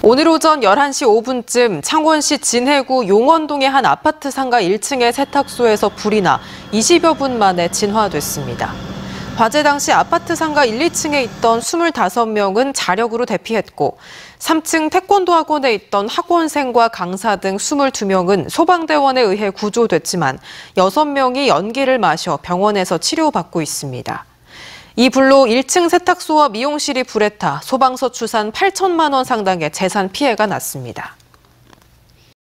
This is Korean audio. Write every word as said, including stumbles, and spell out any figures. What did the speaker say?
오늘 오전 열한 시 오 분쯤 창원시 진해구 용원동의 한 아파트 상가 일 층의 세탁소에서 불이 나 이십여 분 만에 진화됐습니다. 화재 당시 아파트 상가 일, 이 층에 있던 스물다섯 명은 자력으로 대피했고 삼 층 태권도 학원에 있던 학원생과 강사 등 스물두 명은 소방대원에 의해 구조됐지만 여섯 명이 연기를 마셔 병원에서 치료받고 있습니다. 이 불로 일 층 세탁소와 미용실이 불에 타 소방서 추산 팔천만 원 상당의 재산 피해가 났습니다.